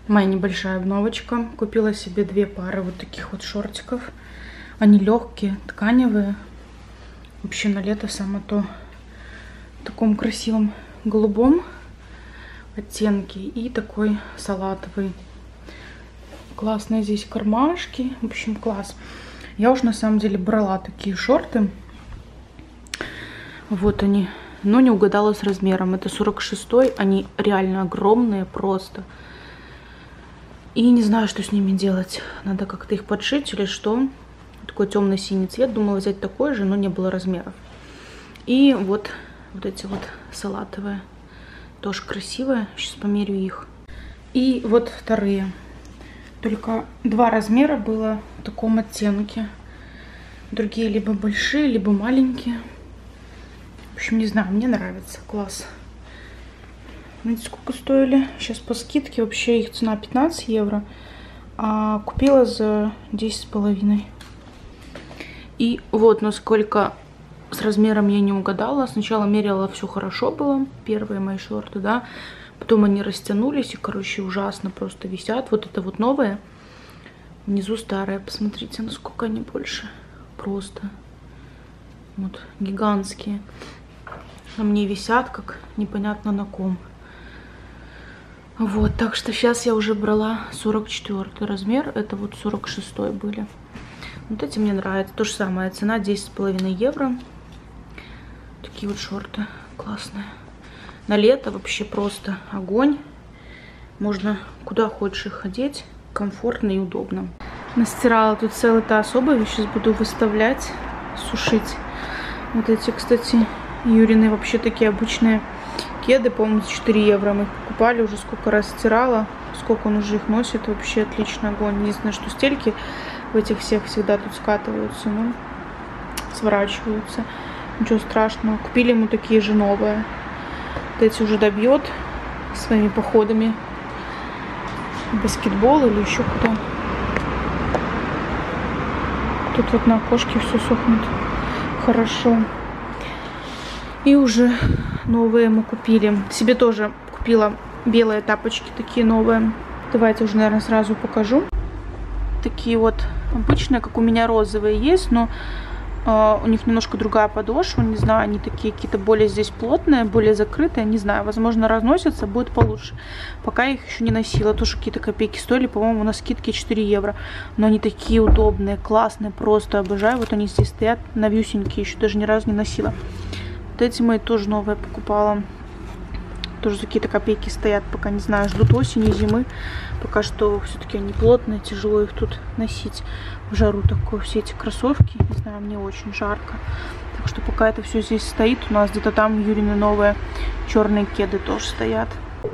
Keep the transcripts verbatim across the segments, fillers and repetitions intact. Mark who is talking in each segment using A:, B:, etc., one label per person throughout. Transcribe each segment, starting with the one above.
A: Моя небольшая обновочка. Купила себе две пары вот таких вот шортиков. Они легкие, тканевые. Вообще на лето самое то. В таком красивом голубом оттенке. И такой салатовый. Классные здесь кармашки. В общем, класс. Я уж на самом деле брала такие шорты. Вот они. Но не угадала с размером. Это сорок шестой. Они реально огромные просто. И не знаю, что с ними делать. Надо как-то их подшить или что. Такой темно-синий цвет. Думала взять такой же, но не было размеров. И вот, вот эти вот салатовые. Тоже красивые. Сейчас померю их. И вот вторые. Только два размера было в таком оттенке. Другие либо большие, либо маленькие. В общем, не знаю, мне нравится. Класс. Знаете, сколько стоили? Сейчас по скидке вообще их цена пятнадцать евро. А купила за десять с половиной. И вот насколько с размером я не угадала. Сначала мерила, все хорошо было. Первые мои шорты, да. Потом они растянулись и, короче, ужасно просто висят. Вот это вот новые. Внизу старые. Посмотрите, насколько они больше. Просто. Вот, гигантские. На мне висят, как непонятно на ком. Вот, так что сейчас я уже брала сорок четвёртый размер. Это вот сорок шестой были. Вот эти мне нравятся. То же самое. Цена десять с половиной евро. Такие вот шорты классные. На лето вообще просто огонь. Можно куда хочешь их одеть. Комфортно и удобно. Настирала тут целый таз обуви. Сейчас буду выставлять, сушить. Вот эти, кстати, Юрины вообще такие обычные кеды. По-моему, четыре евро. Мы их покупали. Уже сколько раз стирала. Сколько он уже их носит. Вообще отличный огонь. Единственное, что стельки в этих всех всегда тут скатываются. Ну, сворачиваются. Ничего страшного. Купили ему такие же новые. Вот эти уже добьет своими походами в баскетбол или еще куда. Тут вот на окошке все сохнет хорошо. И уже новые мы купили. Себе тоже купила белые тапочки такие новые. Давайте уже, наверное, сразу покажу. Такие вот обычные, как у меня розовые есть, но Uh, у них немножко другая подошва, не знаю, они такие какие-то более здесь плотные, более закрытые, не знаю, возможно, разносятся, будет получше. Пока я их еще не носила, тоже какие-то копейки стоили, по-моему, на скидке четыре евро, но они такие удобные, классные, просто обожаю. Вот они здесь стоят, новюсенькие, еще даже ни разу не носила. Вот эти мои тоже новые покупала, тоже за какие-то копейки стоят, пока не знаю, ждут осени, зимы. Пока что все-таки они плотные, тяжело их тут носить в жару такое. Все эти кроссовки, не знаю, мне очень жарко. Так что пока это все здесь стоит, у нас где-то там Юрины новые черные кеды тоже стоят.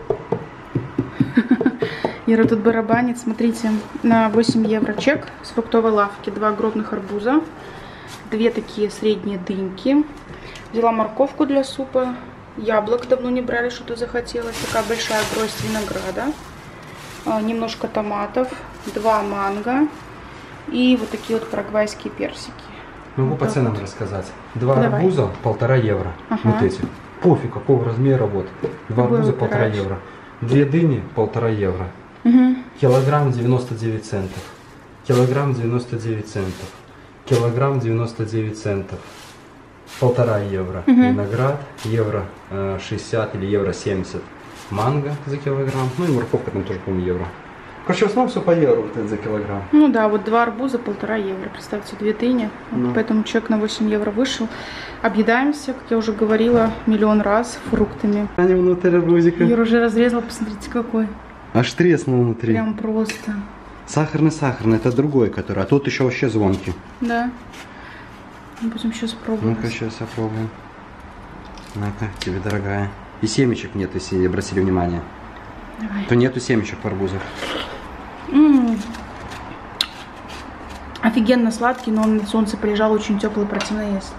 A: Ира тут барабанит, смотрите, на восемь евро чек с фруктовой лавки. Два огромных арбуза, две такие средние дыньки. Взяла морковку для супа. Яблок давно не брали, что-то захотелось. Такая большая гроздь винограда. А, немножко томатов. Два манго. И вот такие вот парагвайские персики.
B: Могу
A: вот
B: по ценам
A: вот
B: рассказать. Два
A: Давай.
B: арбуза полтора евро.
A: Ага.
B: Вот эти. Пофиг какого размера вот. Два
A: Какой
B: арбуза
A: выбираешь?
B: полтора евро. Две дыни полтора евро.
A: Угу.
B: Килограмм девяносто девять центов. Килограмм девяносто девять центов. Килограмм девяносто девять центов. Полтора евро.
A: Угу.
B: Виноград евро шестьдесят или евро семьдесят. Манго за килограмм. Ну и морковка там тоже, по-моему, евро. Короче, в основном все по евро вот это за килограмм.
A: Ну да, вот два арбуза полтора евро. Представьте, две дыни. Вот
B: Ну.
A: поэтому чек на восемь евро вышел. Объедаемся, как я уже говорила миллион раз, фруктами.
B: Они внутри арбузика.
A: Юра уже разрезал, посмотрите какой.
B: Аж треснул внутри.
A: Прям просто.
B: Сахарный-сахарный, это другой, который. А тот еще вообще звонкий.
A: Да. Будем сейчас пробовать.
B: Ну-ка, сейчас я пробую. На-ка, тебе, дорогая. И семечек нет, если обратили внимание.
A: Давай.
B: То нету семечек в арбузах.
A: М-м-м. Офигенно сладкий, но он на солнце полежал, очень теплый, противно есть.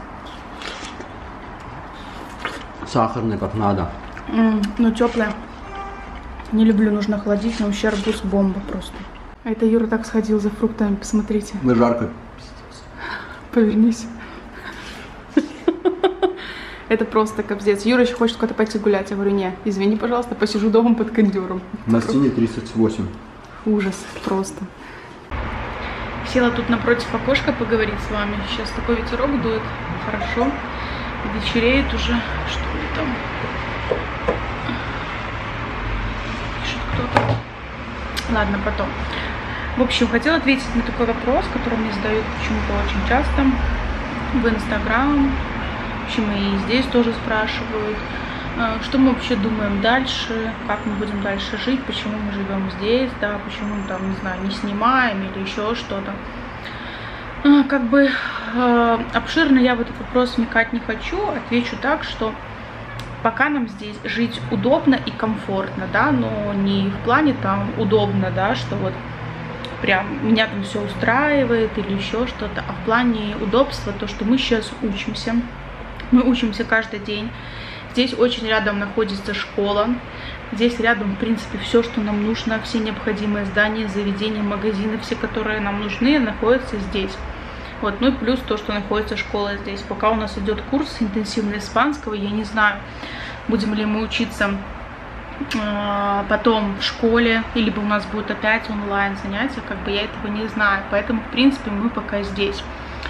B: Сахарный, как надо.
A: М-м, ну, теплый. Не люблю, нужно охладить, но вообще арбуз бомба просто. А это Юра так сходил за фруктами, посмотрите.
B: Да жарко.
A: Повернись. Это просто капздец. Юра еще хочет куда-то пойти гулять. Я говорю, не, извини, пожалуйста, посижу дома под кондером.
B: На стене тридцать восемь.
A: Ужас просто. Села тут напротив окошка поговорить с вами. Сейчас такой ветерок дует. Хорошо. Вечереет уже. Что ли там? Пишет кто-то. Ладно, потом. В общем, хотела ответить на такой вопрос, который мне задают почему-то очень часто в Инстаграм. В общем, и здесь тоже спрашивают, что мы вообще думаем дальше, как мы будем дальше жить, почему мы живем здесь, да, почему там, не знаю, не снимаем или еще что-то. Как бы обширно я в этот вопрос вникать не хочу, отвечу так, что пока нам здесь жить удобно и комфортно, да, но не в плане там удобно, да, что вот прям меня там все устраивает или еще что-то, а в плане удобства, то, что мы сейчас учимся, мы учимся каждый день, здесь очень рядом находится школа, здесь рядом, в принципе, все, что нам нужно, все необходимые здания, заведения, магазины, все, которые нам нужны, находятся здесь. Вот, ну и плюс то, что находится школа здесь. Пока у нас идет курс интенсивного испанского, я не знаю, будем ли мы учиться э, потом в школе, или у нас будет опять онлайн занятия, как бы я этого не знаю. Поэтому, в принципе, мы пока здесь.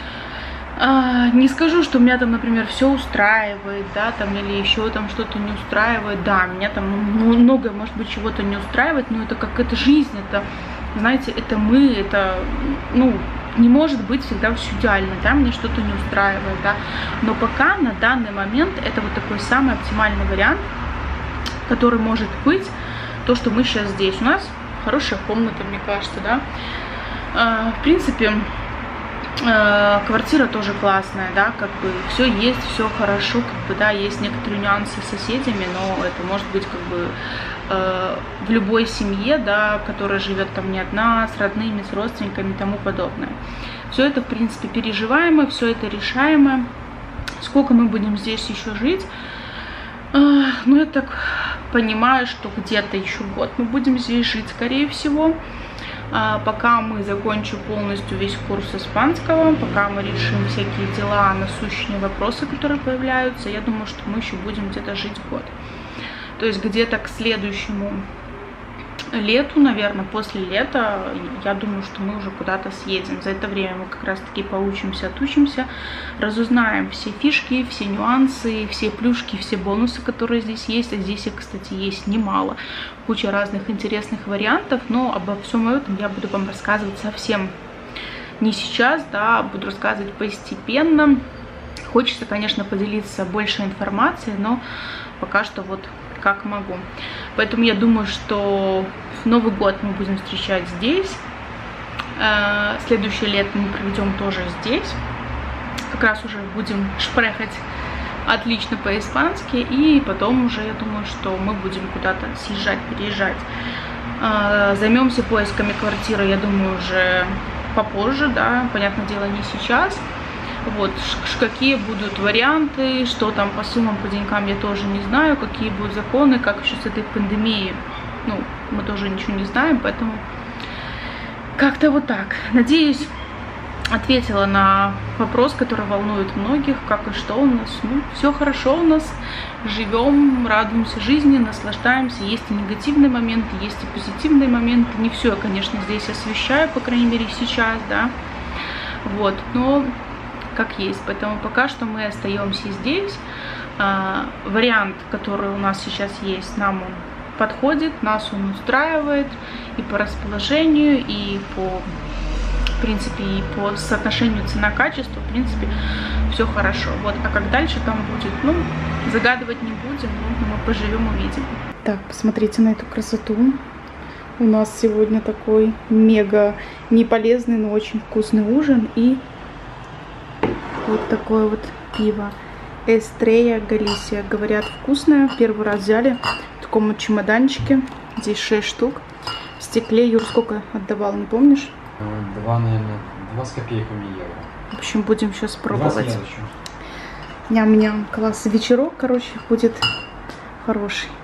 A: Э, не скажу, что меня там, например, все устраивает, да, там, или еще там что-то не устраивает. Да, меня там ну, многое, может быть, чего-то не устраивает, но это как это жизнь, это, знаете, это мы, это, ну, не может быть всегда все идеально, да, мне что-то не устраивает, да, но пока на данный момент это вот такой самый оптимальный вариант, который может быть, то, что мы сейчас здесь. У нас хорошая комната, мне кажется, да, э, в принципе, э, квартира тоже классная, да, как бы все есть, все хорошо, как бы, да, есть некоторые нюансы с соседями, но это может быть, как бы, в любой семье, да, которая живет там не одна, с родными, с родственниками и тому подобное. Все это, в принципе, переживаемо, все это решаемо. Сколько мы будем здесь еще жить? Ну, я так понимаю, что где-то еще год мы будем здесь жить, скорее всего. Пока мы закончим полностью весь курс испанского, пока мы решим всякие дела, насущные вопросы, которые появляются, я думаю, что мы еще будем где-то жить год. То есть где-то к следующему лету, наверное, после лета, я думаю, что мы уже куда-то съедем. За это время мы как раз-таки поучимся, отучимся, разузнаем все фишки, все нюансы, все плюшки, все бонусы, которые здесь есть. А здесь, кстати, есть немало. Куча разных интересных вариантов, но обо всем этом я буду вам рассказывать совсем не сейчас, да, буду рассказывать постепенно. Хочется, конечно, поделиться больше информацией, но пока что вот как могу. Поэтому я думаю, что в Новый год мы будем встречать здесь. Следующее лето мы проведем тоже здесь. Как раз уже будем шпрехать отлично по-испански. И потом уже, я думаю, что мы будем куда-то съезжать, переезжать. Займемся поисками квартиры, я думаю, уже попозже, да, понятное дело, не сейчас. Вот, какие будут варианты, что там по суммам, по деньгам, я тоже не знаю, какие будут законы, как еще с этой пандемией, ну, мы тоже ничего не знаем, поэтому как-то вот так. Надеюсь, ответила на вопрос, который волнует многих, как и что у нас. Ну, все хорошо у нас, живем, радуемся жизни, наслаждаемся. Есть и негативные моменты, есть и позитивные моменты. Не все я, конечно, здесь освещаю, по крайней мере, сейчас, да, вот, но как есть. Поэтому пока что мы остаемся здесь. А, вариант, который у нас сейчас есть, нам он подходит, нас он устраивает и по расположению, и по, в принципе, и по соотношению цена-качество, в принципе, все хорошо. Вот, а как дальше там будет, ну, загадывать не будем, но мы поживем, увидим. Так, посмотрите на эту красоту. У нас сегодня такой мега неполезный, но очень вкусный ужин. И вот такое вот пиво Эстрелла Галисия. Говорят, вкусное. Первый раз взяли в таком вот чемоданчике. Здесь шесть штук. В стекле. Юр, сколько отдавал, не помнишь?
B: Два, наверное, два с копейками евро.
A: В общем, будем сейчас пробовать. Ням-ням. Класс. Вечерок, короче, будет хороший.